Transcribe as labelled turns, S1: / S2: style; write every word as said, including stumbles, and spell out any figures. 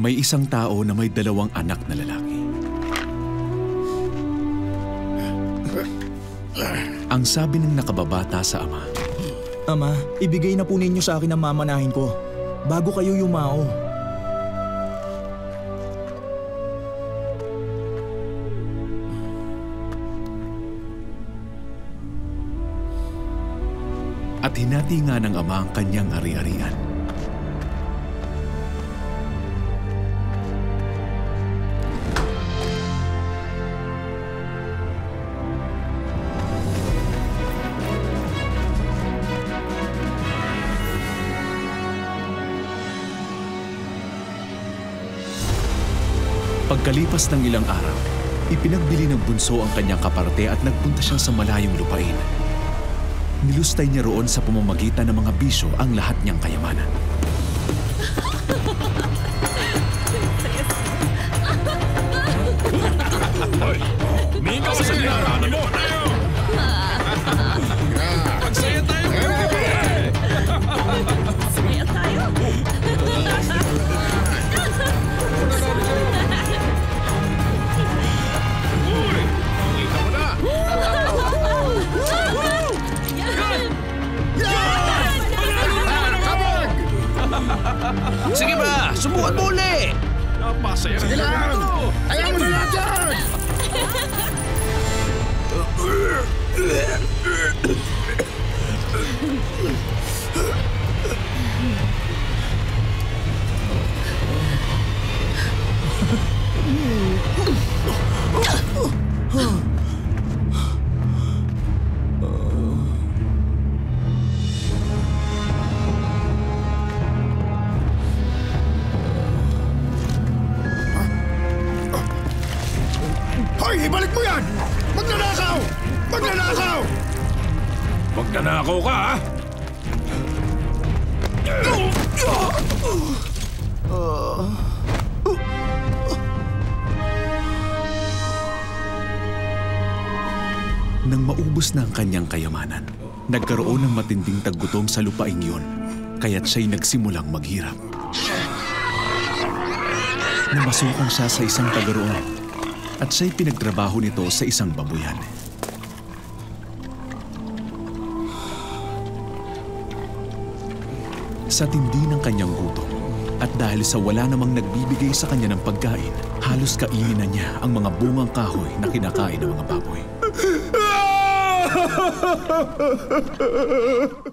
S1: May isang tao na may dalawang anak na lalaki. Ang sabi ng nakababata sa ama,
S2: Ama, ibigay na po ninyo sa akin ang mamanahin ko bago kayo yumao.
S1: At hinati nga ng ama ang kanyang ari-arian. Pagkalipas ng ilang araw, ipinagbili ng bunso ang kanyang kaparte at nagpunta siya sa malayong lupain. Nilustay niya roon sa pamamagitan ng mga bisyo ang lahat niyang kayamanan.
S3: Mingo sa sinaraan mo! Magsaya tayo!
S4: Saya tayo!
S3: Uy! Kita mo na!
S5: Sige ba, subukan mo uli!
S3: Napasaya na lang!
S6: Ayaw mo na dyan! Hoy, ibalik mo yan! Magnanakaw! Magnanakaw!
S3: Magnanakaw ka, ha?
S1: Nang maubos na ang kanyang kayamanan, nagkaroon ng matinding taggutom sa lupaing yun, kaya't siya'y nagsimulang maghirap. Namasukan siya sa isang tagaroon at siya'y pinagtrabaho nito sa isang babuyan. Sa tindi ng kanyang gutom, at dahil sa wala namang nagbibigay sa kanya ng pagkain, halos kainin na niya ang mga bungang kahoy na kinakain ng mga baboy.